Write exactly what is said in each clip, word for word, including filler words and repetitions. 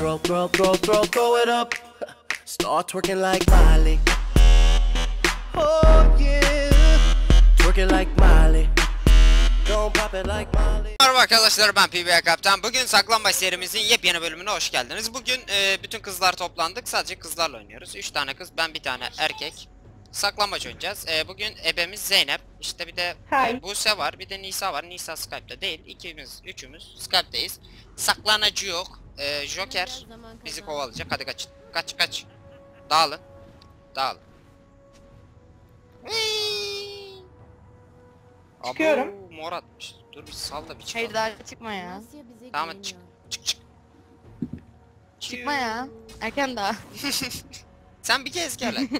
Throw, throw, throw, throw, throw it up. Start twerking like Miley. Oh yeah. Twerking like Miley. Don't pop it like Miley. Merhaba arkadaşlar, ben P B A Kaptan. Bugün saklambaç serimizin yepyeni bölümüne hoş geldiniz. Bugün e, bütün kızlar toplandık. Sadece kızlarla oynuyoruz. üç tane kız, ben bir tane erkek. Saklambaç oynayacağız. E, bugün ebemiz Zeynep. İşte bir de e, Buse var. Bir de Nisa var. Nisa Skype'da değil. İkimiz, üçümüz Skype'deyiz. Saklanacı yok. E, Joker bizi kovalayacak. Hadi kaç. Kaç kaç. Dağılın. Dağılın. Çıkıyorum. Abo, mor atmış. Dur bir sal da bir çıkalım. Hayır daha çıkma ya. Tamam hadi çık. Çık çık. Çıkma ya. Erken daha. Sen bir kez gel hadi.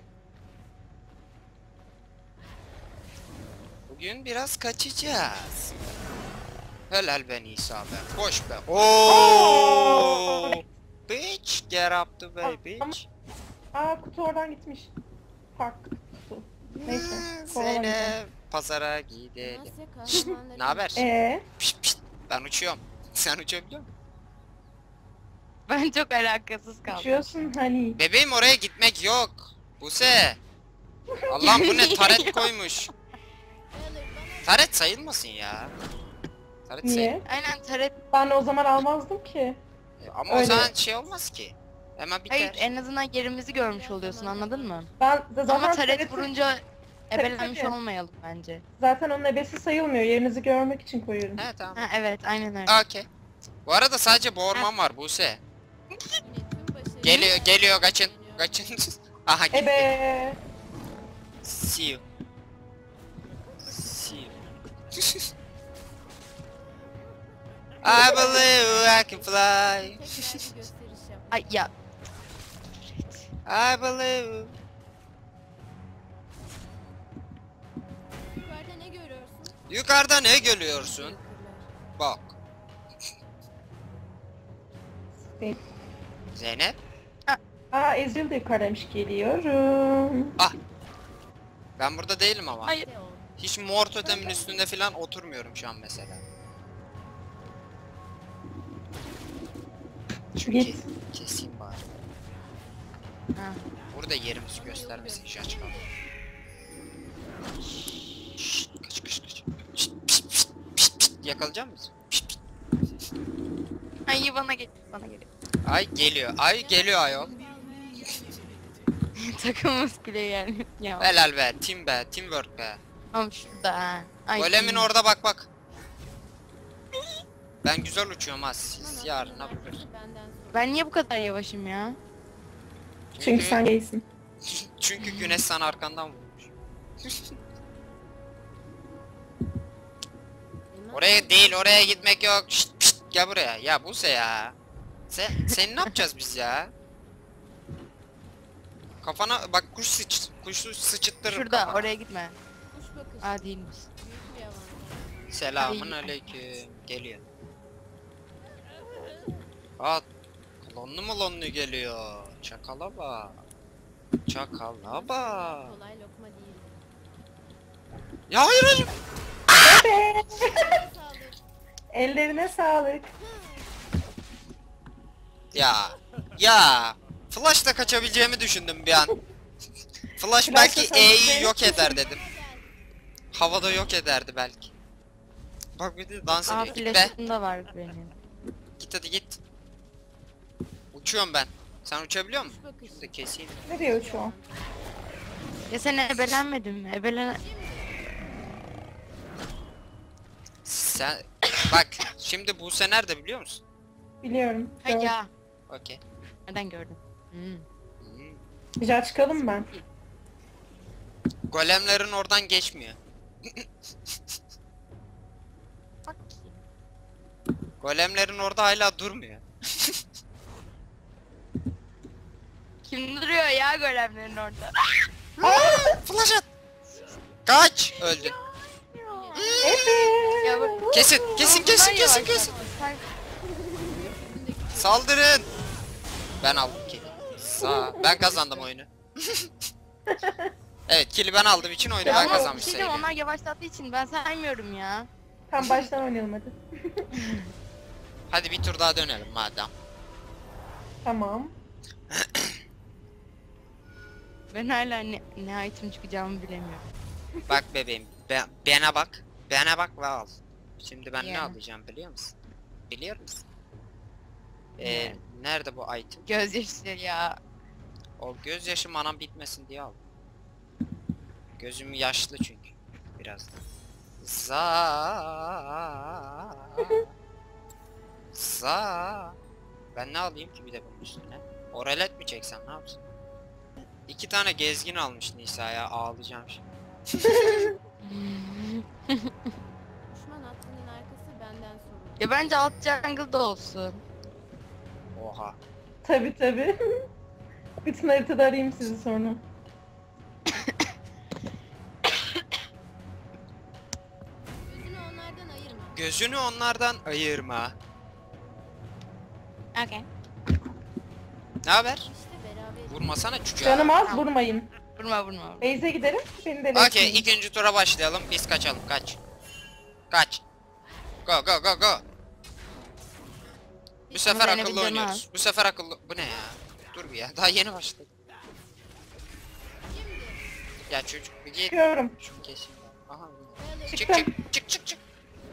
Bugün biraz kaçacağız. Helal be Nisa be. Koş be. Ooo. Bitch, get up the way bitch. Aa, kutu oradan gitmiş. Park kutusu. Neyse. Hmm, kovalamayacağım. Zeynep pazara gidelim. Şşt, ne haber? Eee? Pişt, pişt, ben uçuyorum. Sen uçabiliyor musun? Ben çok alakasız kaldım. Uçuyorsun hani. Bebeğim, oraya gitmek yok. Buse. Allah'ım, bu ne taret koymuş. Taret sayılmasın ya. Taret Niye? sayıl- Aynen taret. Ben o zaman almazdım ki. Ama o Öyle. zaman şey olmaz ki. Hemen biter. Hayır, en azından yerimizi görmüş oluyorsun, anladın mı? Ben de zaten Ama taret taretin- vurunca ebelenmiş tabii. olmayalım bence. Zaten onun ebesi sayılmıyor. Yerinizi görmek için koyuyorum. He tamam. Ha evet, aynen öyle. Okey. Bu arada sadece bu orman var Buse. Geliyor geliyor, kaçın. Kaçın. Aha gitti. Ebe. See you. See you. I believe I can fly. Ay ya. I believe. Yukarıda ne görüyorsun? Yukarıda ne görüyorsun? Bak. Zeynep. Aa, Ezreal de yukarıdaymış, geliyorum. Ah. Ben burada değilim ama. Hayır. Hiç mor totemin üstünde falan oturmuyorum şu an mesela. Şu Git. ke- keseyim bari. Ha. Burada yerimizi göstermesin şu açık alan. Şşt, kaç kaç kaç. Şşt, pişt, pişt, pişt, pişt. Yakalayacak mısın? Pişt, pişt. Ay bana gel, bana gel. Ay geliyor. Ay geliyor ayol. Takımımız bile gelmiyor. Ya. Helal be. Team be. Teamwork be. Ama şurada ha. Ay, Golemin şimdi. orada, bak bak. Ben güzel uçuyorum ha. Siz yarın ne yapıyorsunuz? Benden sonra. Ben niye bu kadar yavaşım ya? Çünkü sen gaysin. Çünkü güneş sana arkandan vurmuş. Oraya değil, oraya gitmek yok. Şşt, pişt, gel buraya. Ya Buse ya. Sen, seni ne yapacağız biz ya? Kafana bak, kuş sıç, kuşu sıçıttırırım Şurada, kafana. oraya gitme. Kuş bakışı. Aa değilmiş. Büyük bir yalan. Selamun Ay. aleyküm. Geliyor. Aa, klonlu mulonlu geliyor. Çakala bak. Çakala bak. Kolay lokma değil. Ya hayır hayır. Ebe. Sağlık. Ellerine sağlık. Ya. Ya. Flash'la kaçabileceğimi düşündüm bir an. Flash Flash'la belki sen E'yi beni yok kesin. eder dedim. Havada yok ederdi belki. Bak bir de dans Aa ediyor. Git be. flash'ım da var benim. Git hadi git. Uçuyorum ben. Sen uçabiliyor musun? Kuş bakışı. Şurada keseyim. Nereye uçuyor? Ya sen ebelenmedin mi? Ebelen... Sen bak şimdi Buse nerede biliyor musun? Biliyorum. Ha ya. Okey. Nereden gördün? Hmm. Hmm. Rica çıkalım ben. Golemlerin oradan geçmiyor. Bak. Golemlerin orada hala durmuyor. Kim duruyor ya golemlerin orada? Flash at. Kaç. Öldün. Ebe. Ya bak. Kesin kesin Ama kesin bunlar kesin yavaş kesin. yavaş. Sen- Saldırın. Ben aldım kili. Sağ. Ben kazandım oyunu. Evet, kili ben aldığım için oyunu Ya ben ama Ama kazanmış bir şey diyeyim, sayılıyorum. onlar yavaşlattığı için ben saymıyorum ya. Tam baştan oynayalım hadi. Hadi bir tur daha dönelim madem. Tamam. Ben hala ne, ne item çıkacağımı bilemiyorum. Bak bebeğim, be, bana bak. Bana bak ve al. Şimdi ben ne Yani. alacağım biliyor musun? Biliyor musun? Ee, Yani. nerede bu item? Gözyaşı ya. O gözyaşım anam bitmesin diye al. Gözüm yaşlı çünkü. Biraz. Za. Za. Ben ne alayım ki bir de bunun üstüne? Oralet mi çeksem ne yapsın? İki tane gezgin almış Nisa ya, ağlayacağım şimdi. Düşman hattının arkası benden sorulur. Ya bence alt jungle'da olsun. Oha. Tabi tabi. Bütün haritada arayayım sizi sonra. Gözünü onlardan ayırma. Gözünü onlardan ayırma. Okay. Ne haber? İşte beraber. Vurmasana çocuğa. Canım az vurmayın. Vurma vurma. Beyze gidelim. Beni de Okey, bekleyin. ikinci tura başlayalım. Biz kaçalım. Kaç. Kaç. Go go go go. Bu sefer Zeynep'in akıllı canı oynuyoruz. az. Bu sefer akıllı. Bu ne ya? Dur bir ya. Daha yeni başladık. Ya çocuk bir git. Çıkıyorum. Şunu kesin. Aha. Dayalı- Çık Çıktım. çık çık çık çık.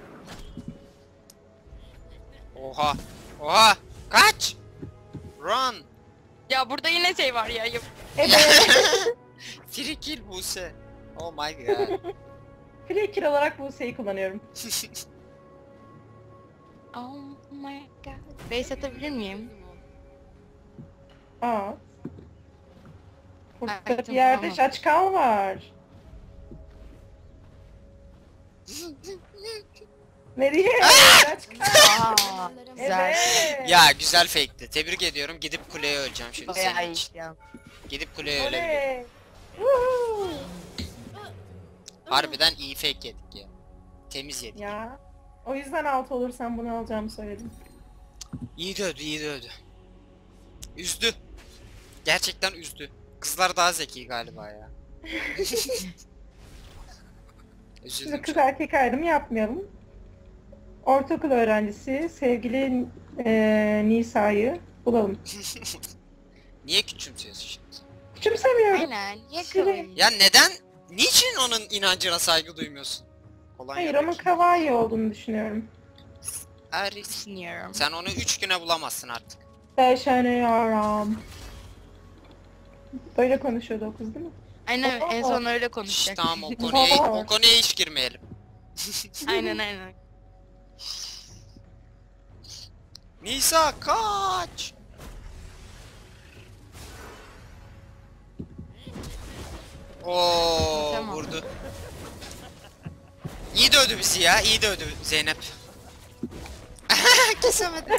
Oha. Oha. Kaç. Run. Ya burada yine şey var ya. yap- Evet. Free kill Buse. Oh my god. Free kill olarak bu şeyi kullanıyorum. Oh my god. Base atabilir miyim? Aa. Burada Ay, bir yerde tamam. şaçkal var. Nereye? Şaçkal. Aa, Onlara güzel. Evet. Ya güzel fake'ti. Tebrik ediyorum. Gidip kuleye öleceğim şimdi Bayağı senin iyi için. ya. Gidip kuleye ölebilirim. Oley. Woohoo. Harbiden iyi fake yedik ya. Temiz yedik. Ya. O yüzden alt olursam bunu alacağımı söyledim. İyi dövdü, iyi dövdü. Üzdü. Gerçekten üzdü. Kızlar daha zeki galiba ya. Üzüldüm. Şimdi kız erkek ayrımı yapmayalım. Ortaokul öğrencisi sevgili eee Nisa'yı bulalım. Niye küçümsüyorsun şimdi? Küçümsemiyorum. Aynen. Niye Şirin. kalayım? Ya neden? Niçin onun inancına saygı duymuyorsun? Kolonya Hayır dök. onun kawaii olduğunu düşünüyorum. Aris. Düşünüyorum. Sen onu üç güne bulamazsın artık. Yaşanıyorum. Böyle konuşuyordu o kız değil mi? Aynen en son öyle Şşş, konuşacak. tamam o konuya, o konuya hiç girmeyelim. Aynen aynen. Nisa kaç! Oo Tamam. vurdu. İyi dövdü bizi ya, iyi dövdü Zeynep. Kesemedim.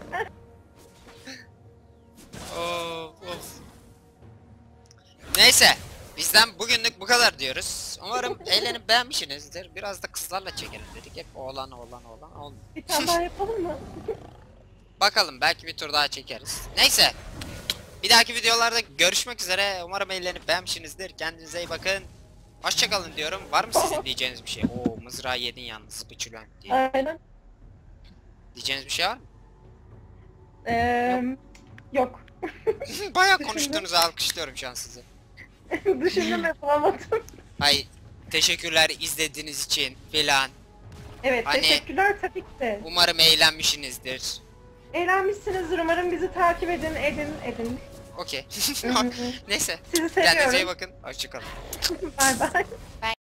Oo, of. Neyse, bizden bugünlük bu kadar diyoruz. Umarım eğlenip beğenmişsinizdir. Biraz da kızlarla çekelim dedik. Hep oğlan oğlan oğlan oldu. Bir tane daha yapalım mı? Bakalım belki bir tur daha çekeriz. Neyse. Bir dahaki videolarda görüşmek üzere. Umarım eğlenip beğenmişsinizdir. Kendinize iyi bakın. Hoşçakalın diyorum. Var mı sizin diyeceğiniz bir şey? Oo mızrağı yedin yalnız bıçılan diye. Aynen. Diyeceğiniz bir şey var mı? Eee yok. Bayağı konuştuğunuzu alkışlıyorum şu an sizi. Düşündüm ve bulamadım. Hay teşekkürler izlediğiniz için filan. Evet Hani- teşekkürler tabii ki de. Umarım eğlenmişsinizdir. Eğlenmişsinizdir umarım bizi takip edin edin edin. Okey. Hı hı. Neyse. Sizi Kendinize iyi seviyorum. bakın. Hoşçakalın. Bay bay.